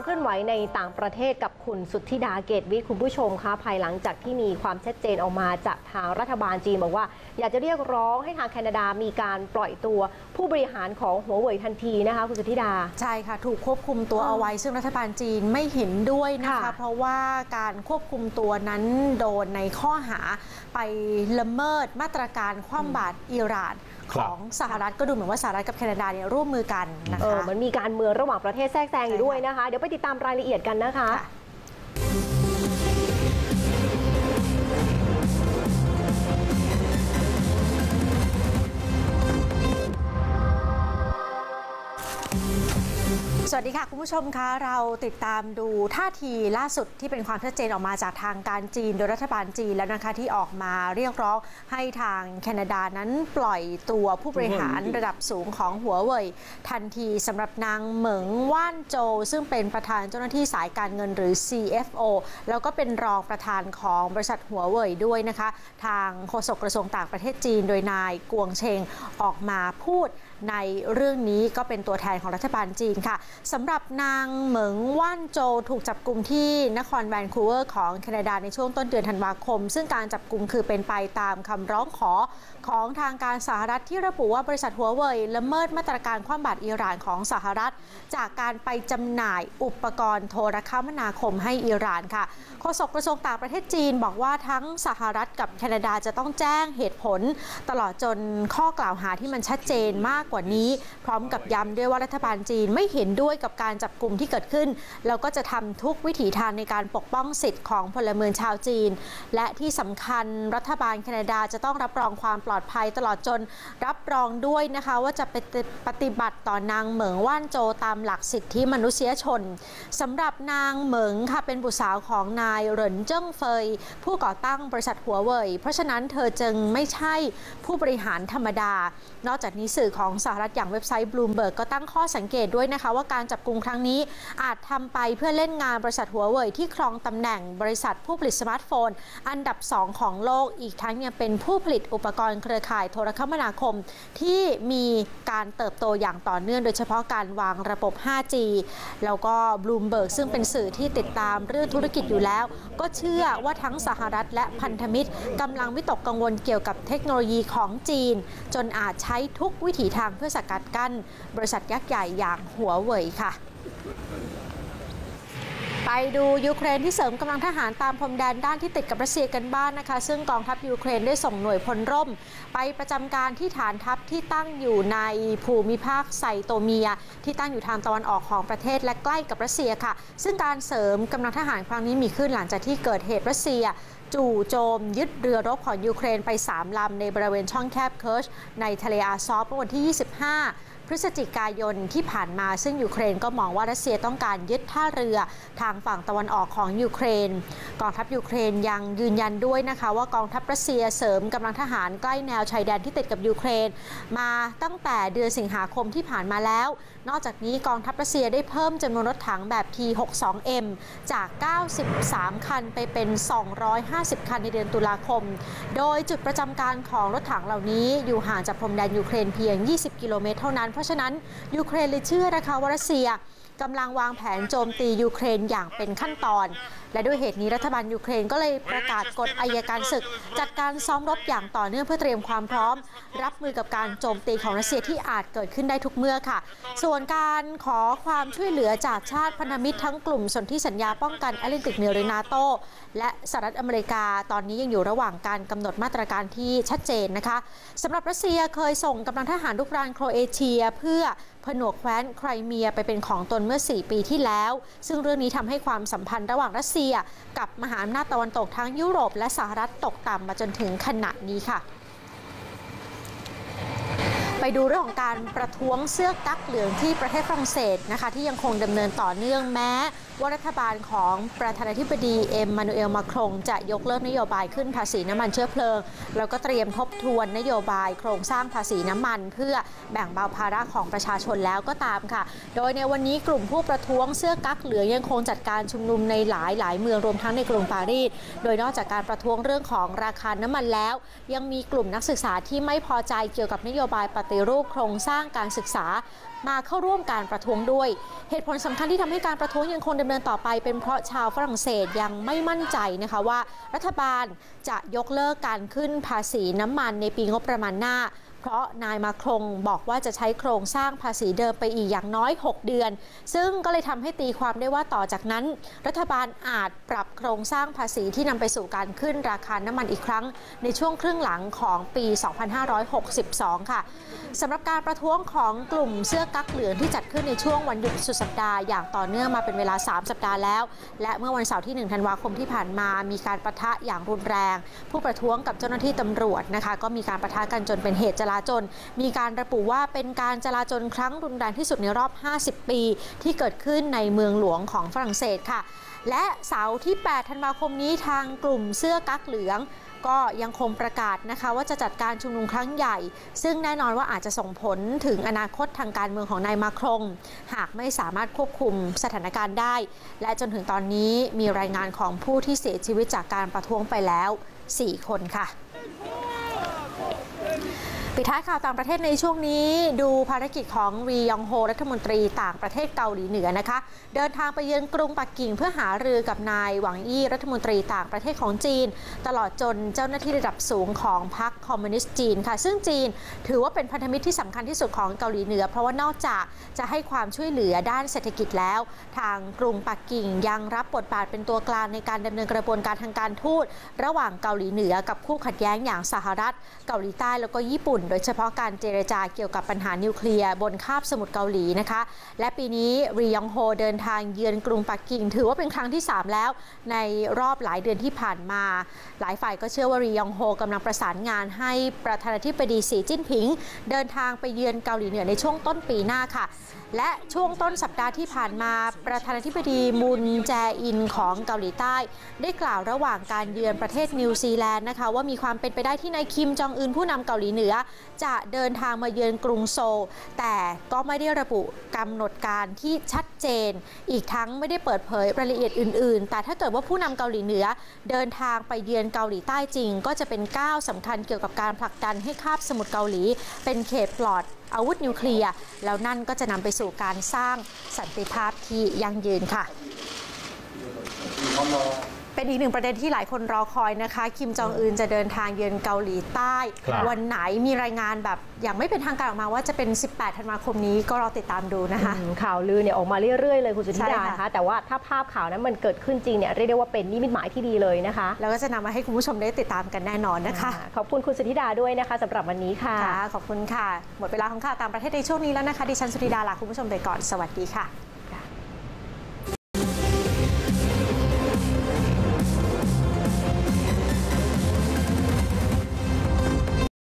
เคลื่อนไหวในต่างประเทศกับคุณสุทธิดาเกตวิทย์คุณผู้ชมคะภายหลังจากที่มีความชัดเจนออกมาจากทางรัฐบาลจีนบอกว่าอยากจะเรียกร้องให้ทางแคนาดามีการปล่อยตัวผู้บริหารของหัวเว่ยทันทีนะคะคุณสุทธิดาใช่ค่ะถูกควบคุมตัวเอาไว้ซึ่งรัฐบาลจีนไม่เห็นด้วยนะคะเพราะว่าการควบคุมตัวนั้นโดนในข้อหาไปละเมิดมาตรการคว่ำบาตรอิหร่านของสหรัฐก็ดูเหมือนว่าสหรัฐกับแคนาดาเนี่ยร่วมมือกันนะคะมันมีการเมืองระหว่างประเทศแทรกแซงอยู่ด้วยนะคะเดี๋ยวไปติดตามรายละเอียดกันนะคะสวัสดีค่ะคุณผู้ชมคะเราติดตามดูท่าทีล่าสุดที่เป็นความชัดเจนออกมาจากทางการจีนโดยรัฐบาลจีนแล้วนะคะที่ออกมาเรียกร้องให้ทางแคนาดานั้นปล่อยตัวผู้บริหารระดับสูงของหัวเว่ยทันทีสำหรับนางเหมิงว่านโจซึ่งเป็นประธานเจ้าหน้าที่สายการเงินหรือ CFO แล้วก็เป็นรองประธานของบริษัทหัวเว่ยด้วยนะคะทางโฆษกกระทรวงต่างประเทศจีนโดยนายกวงเชงออกมาพูดในเรื่องนี้ก็เป็นตัวแทนของรัฐบาลจีนค่ะสำหรับนางเหมิงว่านโจถูกจับกุมที่นครแวนคูเวอร์ของแคนาดาในช่วงต้นเดือนธันวาคมซึ่งการจับกุมคือเป็นไปตามคำร้องขอของทางการสหรัฐที่ระบุว่าบริษัทหัวเว่ยละเมิดมาตรการคว่ำบาตรอิหร่านของสหรัฐจากการไปจำหน่ายอุปกรณ์โทรคมนาคมให้อิหร่านค่ะโฆษกกระทรวงต่างประเทศจีนบอกว่าทั้งสหรัฐกับแคนาดาจะต้องแจ้งเหตุผลตลอดจนข้อกล่าวหาที่มันชัดเจนมากกว่านี้พร้อมกับย้ำด้วยว่ารัฐบาลจีนไม่เห็นด้วยกับการจับกุมที่เกิดขึ้นแล้วก็จะทำทุกวิถีทางในการปกป้องสิทธิ์ของพลเมืองชาวจีนและที่สำคัญรัฐบาลแคนาดาจะต้องรับรองความปลอดภัยตลอดจนรับรองด้วยนะคะว่าจะปฏิบัติต่อนางเหมิงว่านโจตามหลักสิทธิมนุษยชนสำหรับนางเหมิงค่ะเป็นบุตรสาวของนายเหรินเจิ้งเฟยผู้ก่อตั้งบริษัทหัวเว่ยเพราะฉะนั้นเธอจึงไม่ใช่ผู้บริหารธรรมดานอกจากนี้สื่อของสหรัฐอย่างเว็บไซต์ Bloomberg ก็ตั้งข้อสังเกตด้วยนะคะว่าการจับกุมครั้งนี้อาจทำไปเพื่อเล่นงานบริษัทหัวเว่ยที่ครองตำแหน่งบริษัทผู้ผลิตสมาร์ทโฟนอันดับ2ของโลกอีกทั้งยังเป็นผู้ผลิตอุปกรณ์เครือข่ายโทรคมนาคมที่มีการเติบโตอย่างต่อเนื่องโดยเฉพาะการวางระบบ 5G แล้วก็ Bloomberg ซึ่งเป็นสื่อที่ติดตามเรื่องธุรกิจอยู่แล้วก็เชื่อว่าทั้งสหรัฐและพันธมิตรกำลังวิตกกังวลเกี่ยวกับเทคโนโลยีของจีนจนอาจใช้ทุกวิถีทางเพื่อสกัดกั้นบริษัทยักษ์ใหญ่อย่างหัวเว่ยค่ะไปดูยูเครนที่เสริมกำลังทหารตามพรมแดนด้านที่ติดกับรัสเซียกันบ้าง นะคะซึ่งกองทัพยูเครนได้ส่งหน่วยพลร่มไปประจำการที่ฐานทัพที่ตั้งอยู่ในภูมิภาคไซโตเมียที่ตั้งอยู่ทางตะวันออกของประเทศและใกล้กับรัสเซียค่ะซึ่งการเสริมกำลังทหารครั้งนี้มีขึ้นหลังจากที่เกิดเหตุรัสเซียจู่โจมยึดเรือรบของยูเครนไป3 ลำในบริเวณช่องแคบเคิร์ชในทะเลอาซอฟเมื่อวันที่ 25 พฤศจิกายนที่ผ่านมาซึ่งยูเครนก็มองว่ารัสเซียต้องการยึดท่าเรือทางฝั่งตะวันออกของยูเครนกองทัพยูเครนยังยืนยันด้วยนะคะว่ากองทัพรัสเซียเสริมกำลังทหารใกล้แนวชายแดนที่ติดกับยูเครนมาตั้งแต่เดือนสิงหาคมที่ผ่านมาแล้วนอกจากนี้กองทัพรัสเซียได้เพิ่มจำนวนรถถังแบบ T-62M จาก 93 คันไปเป็น 250 คันในเดือนตุลาคมโดยจุดประจำการของรถถังเหล่านี้อยู่ห่างจากพรมแดนยูเครนเพียง 20 กิโลเมตรเท่านั้นเพราะฉะนั้นยูเครนเลยเชื่อนะคะว่ารัสเซียกำลังวางแผนโจมตียูเครนอย่างเป็นขั้นตอนและด้วยเหตุนี้รัฐบาลยูเครนก็เลยประกาศกฎอัยการศึกจัดการซ้อมรบอย่างต่อเนื่องเพื่อเตรียมความพร้อมรับมือกับการโจมตีของรัสเซียที่อาจเกิดขึ้นได้ทุกเมื่อค่ะส่วนการขอความช่วยเหลือจากชาติพันธมิตรทั้งกลุ่มสนธิสัญญาป้องกันแอตแลนติกเหนือหรือนาโตและสหรัฐอเมริกาตอนนี้ยังอยู่ระหว่างการกำหนดมาตรการที่ชัดเจนนะคะสำหรับรัสเซียเคยส่งกำลังทหารรุกรานโครเอเชียเพื่อผนวกแคว้นไครเมียไปเป็นของตนเมื่อ4 ปีที่แล้วซึ่งเรื่องนี้ทำให้ความสัมพันธ์ระหว่างรัสเซียกับมหาอำนาจตะวันตกทั้งยุโรปและสหรัฐตกต่ำมาจนถึงขณะนี้ค่ะไปดูเรื่องของการประท้วงเสื้อกั๊กเหลืองที่ประเทศฝรั่งเศสนะคะที่ยังคงดำเนินต่อเนื่องแม้ว่ารัฐบาลของประธานาธิบดีเอ็มมานูเอลมาครงจะยกเลิกนโยบายขึ้นภาษีน้ำมันเชื้อเพลิงแล้วก็เตรียมทบทวนนโยบายโครงสร้างภาษีน้ำมันเพื่อแบ่งเบาภาระของประชาชนแล้วก็ตามค่ะโดยในวันนี้กลุ่มผู้ประท้วงเสื้อกั๊กเหลืองยังคงจัดการชุมนุมในหลายเมืองรวมทั้งในกรุงปารีสโดยนอกจากการประท้วงเรื่องของราคาน้ำมันแล้วยังมีกลุ่มนักศึกษาที่ไม่พอใจเกี่ยวกับนโยบายปฏิรูปโครงสร้างการศึกษามาเข้าร่วมการประท้วงด้วยเหตุผลสำคัญที่ทำให้การประท้วงยังคงดำเนินต่อไปเป็นเพราะชาวฝรั่งเศสยังไม่มั่นใจนะคะว่ารัฐบาลจะยกเลิกการขึ้นภาษีน้ำมันในปีงบประมาณหน้าเพราะนายมาครงบอกว่าจะใช้โครงสร้างภาษีเดิมไปอีกอย่างน้อย6เดือนซึ่งก็เลยทำให้ตีความได้ว่าต่อจากนั้นรัฐบาลอาจปรับโครงสร้างภาษีที่นำไปสู่การขึ้นราคาน้ำมันอีกครั้งในช่วงครึ่งหลังของปี 2562 ค่ะสำหรับการประท้วงของกลุ่มเสื้อกั๊กเหลืองที่จัดขึ้นในช่วงวันหยุดสุดสัปดาห์อย่างต่อเนื่องมาเป็นเวลา3สัปดาห์แล้วและเมื่อวันเสาร์ที่1ธันวาคมที่ผ่านมามีการปะทะอย่างรุนแรงผู้ประท้วงกับเจ้าหน้าที่ตำรวจนะคะก็มีการปะทะกันจนเป็นเหตุจลาจลมีการระบุว่าเป็นการจลาจลครั้งรุนแรงที่สุดในรอบ50ปีที่เกิดขึ้นในเมืองหลวงของฝรั่งเศสค่ะและเสาร์ที่8ธันวาคมนี้ทางกลุ่มเสื้อกั๊กเหลืองก็ยังคงประกาศนะคะว่าจะจัดการชุมนุมครั้งใหญ่ซึ่งแน่นอนว่าอาจจะส่งผลถึงอนาคตทางการเมืองของนายมาครงหากไม่สามารถควบคุมสถานการณ์ได้และจนถึงตอนนี้มีรายงานของผู้ที่เสียชีวิตจากการประท้วงไปแล้ว4คนค่ะปิดท้ายข่าวต่างประเทศในช่วงนี้ดูภารกิจของรียองโฮรัฐมนตรีต่างประเทศเกาหลีเหนือนะคะเดินทางไปเยือนกรุงปักกิ่งเพื่อหารือกับนายหวังอี้รัฐมนตรีต่างประเทศของจีนตลอดจนเจ้าหน้าที่ระดับสูงของพรรคคอมมิวนิสต์จีนค่ะซึ่งจีนถือว่าเป็นพันธมิตรที่สำคัญที่สุดของเกาหลีเหนือเพราะว่านอกจากจะให้ความช่วยเหลือด้านเศรษฐกิจแล้วทางกรุงปักกิ่งยังรับบทบาทเป็นตัวกลางในการดำเนินกระบวนการทางการทูตระหว่างเกาหลีเหนือกับคู่ขัดแย้งอย่างสหรัฐเกาหลีใต้แล้วก็ญี่ปุ่นโดยเฉพาะการเจรจาเกี่ยวกับปัญหานิวเคลียร์บนคาบสมุทรเกาหลีนะคะและปีนี้รียองโฮเดินทางเยือนกรุงปักกิ่งถือว่าเป็นครั้งที่3แล้วในรอบหลายเดือนที่ผ่านมาหลายฝ่ายก็เชื่อว่ารียองโฮกำลังประสานงานให้ประธานาธิบดีสีจิ้นผิงเดินทางไปเยือนเกาหลีเหนือในช่วงต้นปีหน้าค่ะและช่วงต้นสัปดาห์ที่ผ่านมาประธานาธิบดีมุนแจอินของเกาหลีใต้ได้กล่าวระหว่างการเยือนประเทศนิวซีแลนด์นะคะว่ามีความเป็นไปได้ที่นายคิมจองอึนผู้นำเกาหลีเหนือจะเดินทางมาเยือนกรุงโซลแต่ก็ไม่ได้ระบุกำหนดการที่ชัดเจนอีกทั้งไม่ได้เปิดเผยรายละเอียดอื่นๆแต่ถ้าเกิดว่าผู้นำเกาหลีเหนือเดินทางไปเยือนเกาหลีใต้จริงก็จะเป็นก้าวสำคัญเกี่ยวกับการผลักดันให้คาบสมุทรเกาหลีเป็นเขตปลอดอาวุธนิวเคลียร์แล้วนั่นก็จะนำไปสู่การสร้างสันติภาพที่ยั่งยืนค่ะเป็นอีกหนึ่งประเด็นที่หลายคนรอคอยนะคะคิมจองอึนจะเดินทางเยือนเกาหลีใต้วันไหนมีรายงานแบบอย่างไม่เป็นทางการออกมาว่าจะเป็น18ธันวาคมนี้ก็รอติดตามดูนะคะข่าวลือเนี่ยออกมาเรื่อยๆเลยคุณสุธิดานะคะแต่ว่าถ้าภาพข่าวนั้นมันเกิดขึ้นจริงเนี่ยเรียกได้ว่าเป็นนิมิตหมายที่ดีเลยนะคะแล้วก็จะนำมาให้คุณผู้ชมได้ติดตามกันแน่นอนนะคะขอบคุณคุณสุธิดาด้วยนะคะสำหรับวันนี้ค่ะขอบคุณค่ะหมดเวลาของข่าวต่างประเทศในช่วงนี้แล้วนะคะดิฉันสุธิดาลาคุณผู้ชมไปก่อนสวัสดีค่ะ